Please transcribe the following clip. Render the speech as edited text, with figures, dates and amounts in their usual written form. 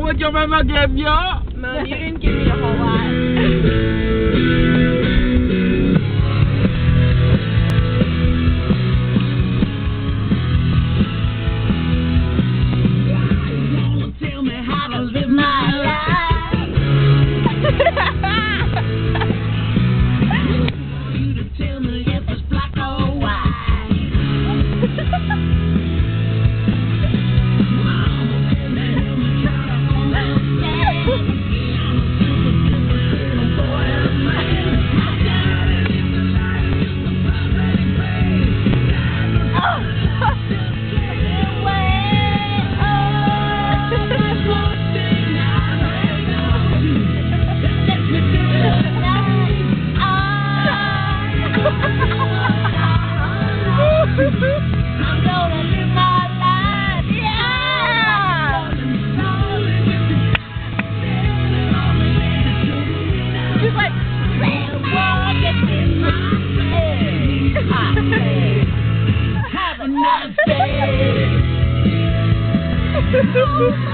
what your mama gave you? Mom, you didn't give me a whole lot. Tell me how to live my life. You to tell me if it's black or white. I'm gonna live my life, yeah. She's like, have a nice day.